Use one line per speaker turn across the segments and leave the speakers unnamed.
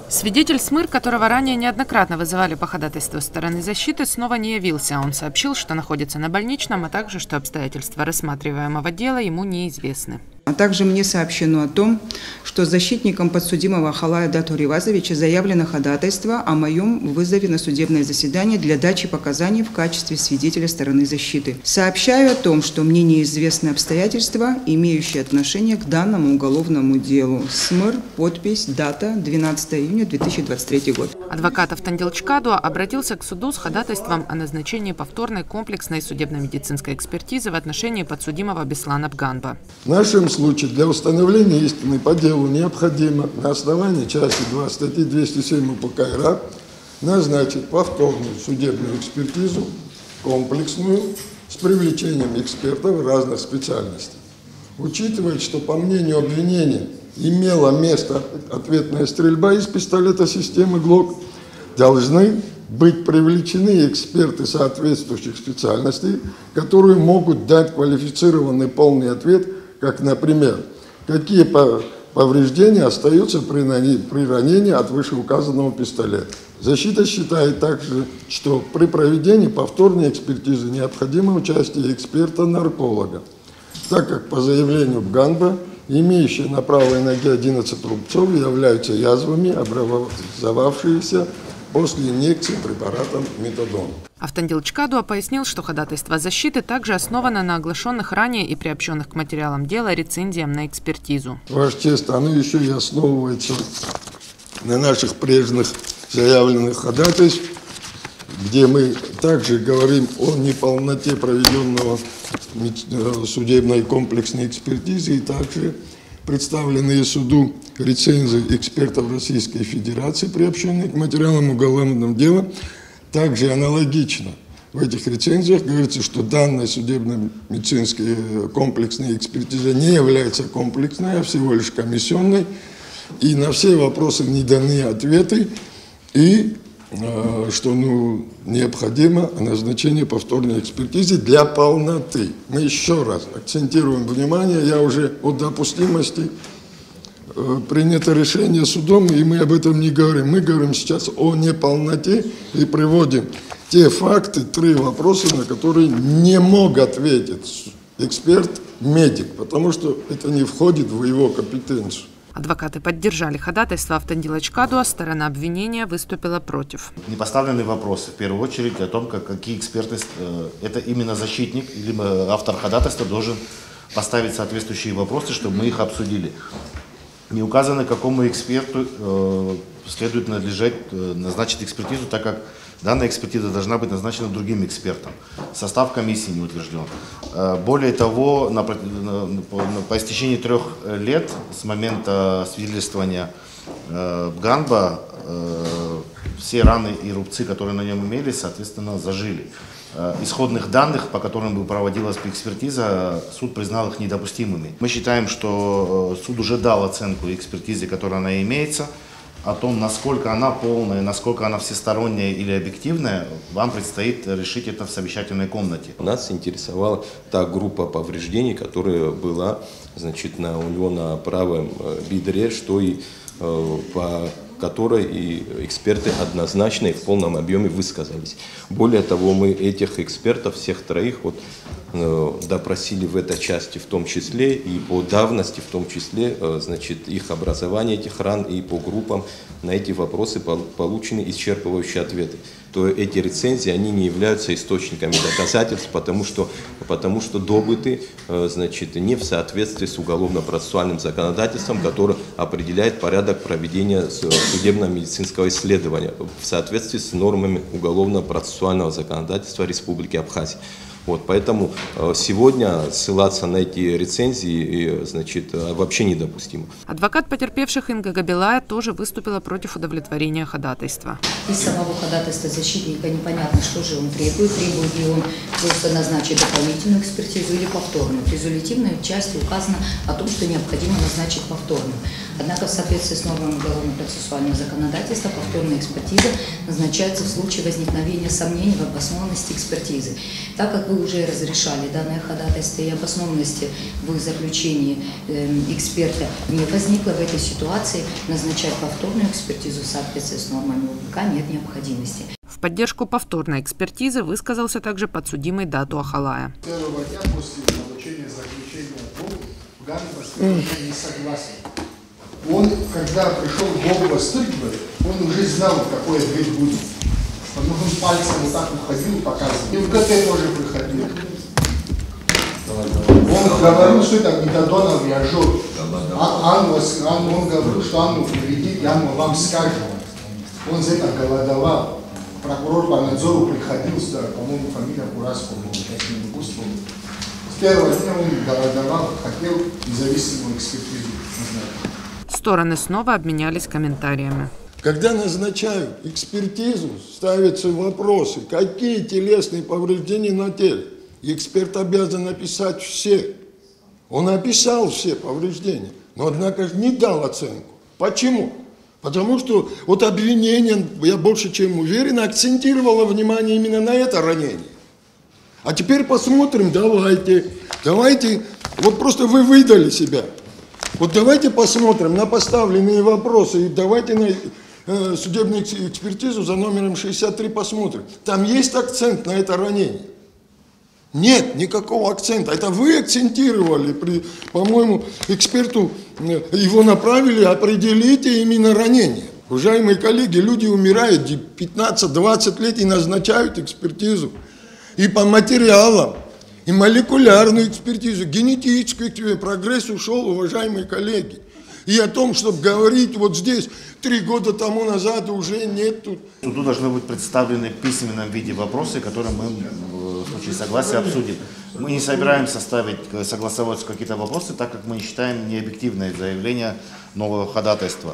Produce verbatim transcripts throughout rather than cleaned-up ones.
Свидетель СМИР, которого ранее неоднократно вызывали по ходатайству стороны защиты, снова не явился. Он сообщил, что находится на больничном, а также, что обстоятельства рассматриваемого дела ему неизвестны.
А также мне сообщено о том, что защитником подсудимого Халая Дату Ривазовича заявлено ходатайство о моем вызове на судебное заседание для дачи показаний в качестве свидетеля стороны защиты. Сообщаю о том, что мне неизвестны обстоятельства, имеющие отношение к данному уголовному делу. СМИР, подпись, дата двенадцатое июня две тысячи двадцать третий год.
Адвокат Автандил Чкадуа обратился к суду с ходатайством о назначении повторной комплексной судебно-медицинской экспертизы в отношении подсудимого Беслана Бганба.
В нашем случае для установления истины по делу необходимо на основании части два статьи двести семь УПК РА назначить повторную судебную экспертизу, комплексную, с привлечением экспертов разных специальностей. Учитывая, что по мнению обвинения имела место ответная стрельба из пистолета системы ГЛОК, должны быть привлечены эксперты соответствующих специальностей, которые могут дать квалифицированный полный ответ, как, например, какие повреждения остаются при ранении от вышеуказанного пистолета. Защита считает также, что при проведении повторной экспертизы необходимо участие эксперта-нарколога, так как по заявлению Бганба имеющие на правой ноге одиннадцать рубцов являются язвами, образовавшиеся после инъекции препаратом метадон.
Автандил Чкадуа пояснил, что ходатайство защиты также основано на оглашенных ранее и приобщенных к материалам дела рецензиям на экспертизу.
Ваша честь, оно еще и основывается на наших прежних заявленных ходатайств, где мы также говорим о неполноте проведенного судебной комплексной экспертизы и также представленные суду рецензии экспертов Российской Федерации, приобщенные к материалам уголовного дела. Также аналогично в этих рецензиях говорится, что данная судебно-медицинская комплексная экспертиза не является комплексной, а всего лишь комиссионной. И на все вопросы не даны ответы. И что ну, необходимо назначение повторной экспертизы для полноты. Мы еще раз акцентируем внимание, я уже о допустимости принято решение судом, и мы об этом не говорим. Мы говорим сейчас о неполноте и приводим те факты, три вопроса, на которые не мог ответить эксперт-медик, потому что это не входит в его компетенцию.
Адвокаты поддержали ходатайство Автандила Чкадуа, сторона обвинения выступила против.
Не поставлены вопросы, в первую очередь, о том, как, какие эксперты, это именно защитник, либо автор ходатайства должен поставить соответствующие вопросы, чтобы мы их обсудили. Не указано, какому эксперту э, следует надлежать э, назначить экспертизу, так как данная экспертиза должна быть назначена другим экспертом. Состав комиссии не утвержден. Э, более того, на, на, на, по истечении трех лет с момента свидетельствования э, Бганба э, все раны и рубцы, которые на нем имелись, соответственно, зажили. Исходных данных, по которым бы проводилась экспертиза, суд признал их недопустимыми. Мы считаем, что суд уже дал оценку экспертизе, которая она имеется. О том, насколько она полная, насколько она всесторонняя или объективная, вам предстоит решить это в совещательной комнате.
Нас интересовала та группа повреждений, которая была, значит, на, у него на правом бедре, что и э, по которой и эксперты однозначно и в полном объеме высказались. Более того, мы этих экспертов, всех троих, вот, э, допросили в этой части в том числе, и по давности в том числе, э, значит, их образование этих ран, и по группам на эти вопросы получены исчерпывающие ответы. То эти рецензии, они не являются источниками доказательств, потому что, потому что добыты, э, значит, не в соответствии с уголовно-процессуальным законодательством, которое определяет порядок проведения судебно-медицинского исследования в соответствии с нормами уголовно-процессуального законодательства Республики Абхазия. Вот, поэтому сегодня ссылаться на эти рецензии, значит, вообще недопустимо.
Адвокат потерпевших Инга Габилая тоже выступила против удовлетворения ходатайства.
Из самого ходатайства защитника непонятно, что же он требует. Требует ли он просто назначить дополнительную экспертизу или повторную. В резолютивной части указано о том, что необходимо назначить повторную. Однако в соответствии с нормами уголовно-процессуального законодательства повторная экспертиза назначается в случае возникновения сомнений в обоснованности экспертизы. Так как вы вы уже разрешали данное ходатайство, и обоснованности в заключении эксперта не возникло в этой ситуации, назначать повторную экспертизу в соответствии с нормами УПК нет необходимости.
В поддержку повторной экспертизы высказался также подсудимый Дату Ахалая.
Первого дня после получения заключения в Ганбас не согласен. Он, когда пришел в область, он уже знал, какой ответ будет. Потому что он пальцем вот так уходил, показывал. И в ГТ тоже приходил. Он говорил, что это метадоновый вяжет. Он говорил, что Анну приведит, я вам скажу. Он за это голодовал. Прокурор по надзору приходил, по-моему, фамилия Кураскова, сейчас не могу вспомнить. С первого дня он голодовал, хотел независимую экспертизу.
Стороны снова обменялись комментариями.
Когда назначают экспертизу, ставятся вопросы, какие телесные повреждения на теле. Эксперт обязан описать все. Он описал все повреждения, но, однако, же не дал оценку. Почему? Потому что вот обвинение, я больше чем уверен, акцентировало внимание именно на это ранение. А теперь посмотрим, давайте, давайте, вот просто вы выдали себя. Вот давайте посмотрим на поставленные вопросы и давайте на э, судебную экспертизу за номером шестьдесят три посмотрим. Там есть акцент на это ранение? Нет, никакого акцента. Это вы акцентировали, при, по-моему, эксперту э, его направили, определите именно ранение. Уважаемые коллеги, люди умирают пятнадцать-двадцать лет и назначают экспертизу. И по материалам. И молекулярную экспертизу, генетическую экспертизу. Прогресс ушел, уважаемые коллеги. И о том, чтобы говорить вот здесь, три года тому назад уже нет тут.
Суду должны быть представлены в письменном виде вопросы, которые мы в случае согласия обсудим. Мы не собираемся ставить, согласовать какие-то вопросы, так как мы не считаем необъективное заявление нового ходатайства.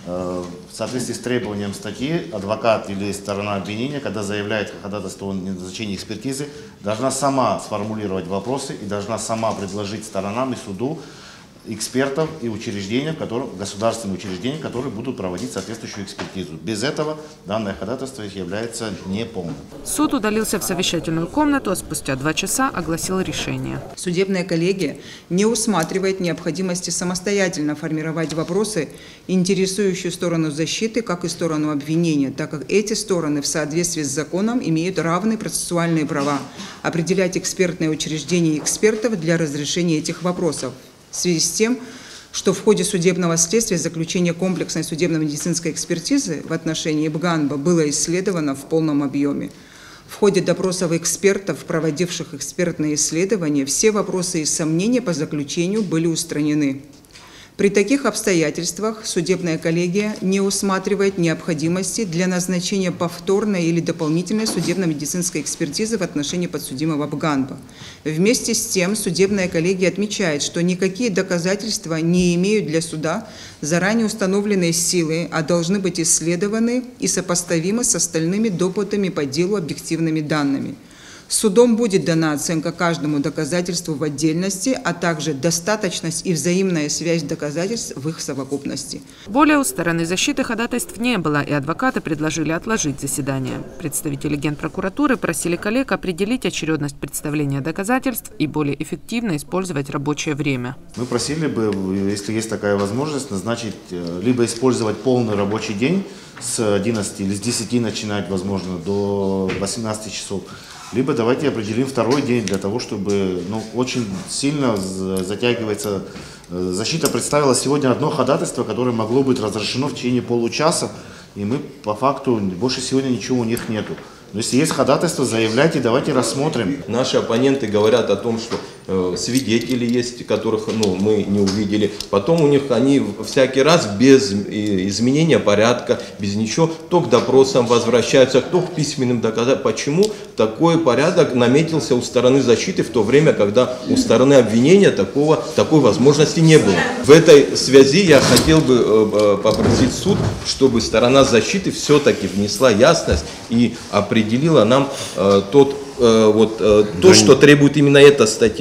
В соответствии с требованием статьи, адвокат или сторона обвинения, когда заявляет ходатайство о назначении экспертизы, должна сама сформулировать вопросы и должна сама предложить сторонам и суду экспертов и учреждения, в котором, государственные учреждения, которые будут проводить соответствующую экспертизу. Без этого данное ходатайство является неполным.
Суд удалился в совещательную комнату, а спустя два часа огласил решение.
Судебная коллегия не усматривает необходимости самостоятельно формировать вопросы, интересующие сторону защиты, как и сторону обвинения, так как эти стороны в соответствии с законом имеют равные процессуальные права определять экспертные учреждения и экспертов для разрешения этих вопросов. В связи с тем, что в ходе судебного следствия заключение комплексной судебно-медицинской экспертизы в отношении Бганба было исследовано в полном объеме. В ходе допросов экспертов, проводивших экспертные исследования, все вопросы и сомнения по заключению были устранены. При таких обстоятельствах судебная коллегия не усматривает необходимости для назначения повторной или дополнительной судебно-медицинской экспертизы в отношении подсудимого Бганба. Вместе с тем судебная коллегия отмечает, что никакие доказательства не имеют для суда заранее установленной силы, а должны быть исследованы и сопоставимы с остальными допытами по делу объективными данными. Судом будет дана оценка каждому доказательству в отдельности, а также достаточность и взаимная связь доказательств в их совокупности.
Более у стороны защиты ходатайств не было, и адвокаты предложили отложить заседание. Представители Генпрокуратуры просили коллег определить очередность представления доказательств и более эффективно использовать рабочее время.
Мы просили бы, если есть такая возможность, назначить, либо использовать полный рабочий день с одиннадцати или с десяти начинать, возможно, до восемнадцати часов. Либо давайте определим второй день для того, чтобы ну, очень сильно затягивается. Защита представила сегодня одно ходатайство, которое могло быть разрешено в течение получаса, и мы по факту больше сегодня ничего у них нету. Но если есть ходатайство, заявляйте, давайте рассмотрим.
Наши оппоненты говорят о том, что э, свидетели есть, которых ну, мы не увидели. Потом у них они всякий раз без э, изменения порядка, без ничего, то к допросам возвращаются, то к письменным доказательствам. Почему такой порядок наметился у стороны защиты в то время, когда у стороны обвинения такого, такой возможности не было? В этой связи я хотел бы э, попросить суд, чтобы сторона защиты все-таки внесла ясность и определила нам э, тот, э, вот, э, то, что требует именно эта статья.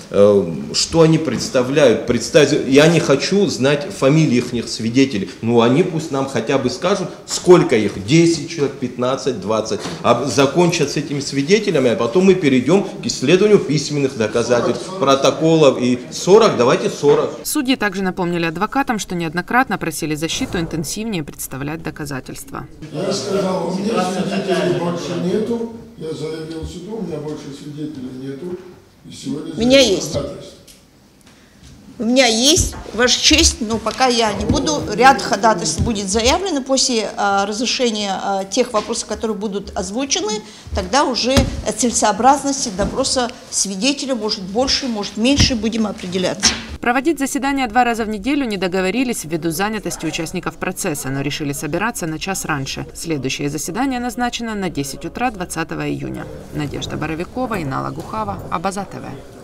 что они представляют. Представить, я не хочу знать фамилии их свидетелей, но они пусть нам хотя бы скажут, сколько их, десять человек, пятнадцать, двадцать, а закончат с этими свидетелями, а потом мы перейдем к исследованию письменных доказательств, протоколов, и сорок, давайте сорок.
Судьи также напомнили адвокатам, что неоднократно просили защиту интенсивнее представлять доказательства.
Я сказал, у меня свидетелей больше нету, я заявил суду, у меня больше свидетелей нету. И сегодня
у меня есть. У меня есть, Ваша честь, но пока я не буду. Ряд ходатайств будет заявлено после а, разрешения а, тех вопросов, которые будут озвучены. Тогда уже целесообразности допроса свидетеля, может больше, может меньше, будем определяться.
Проводить заседания два раза в неделю не договорились ввиду занятости участников процесса, но решили собираться на час раньше. Следующее заседание назначено на десять утра двадцатого июня. Надежда Боровикова, Инна Лагухава, Абаза ТВ.